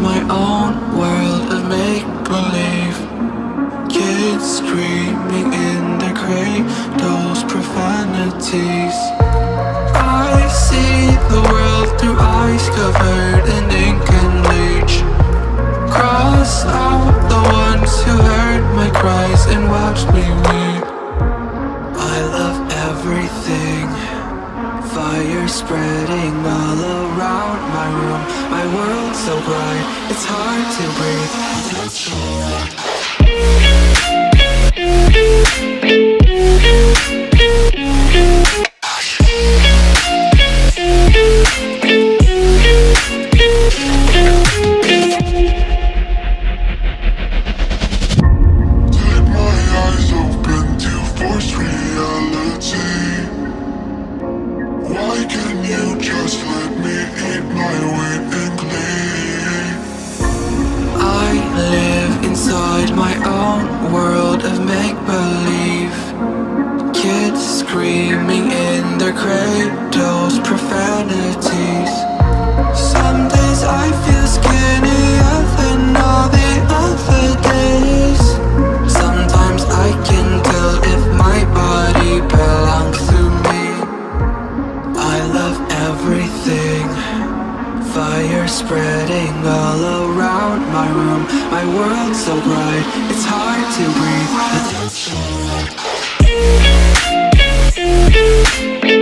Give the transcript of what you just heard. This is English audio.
my own world of make-believe. Kids screaming in their cradles, profanities. I see the world through eyes covered in ink and bleach. Cross out the ones who heard my cries and watched me weep. I love everything. Fire spreading all around my room. My world's so bright, it's hard to breathe. Take my eyes open to force reality. Why can't you just let me eat my weight in glee? I live inside my own world of make-believe. Kids screaming in their cradles, profanities. Some days I feel skinnier than all the other days. Sometimes I can tell if my body belongs to me. I love everything. Fire spreading all around my room. My world's so bright, it's hard to breathe.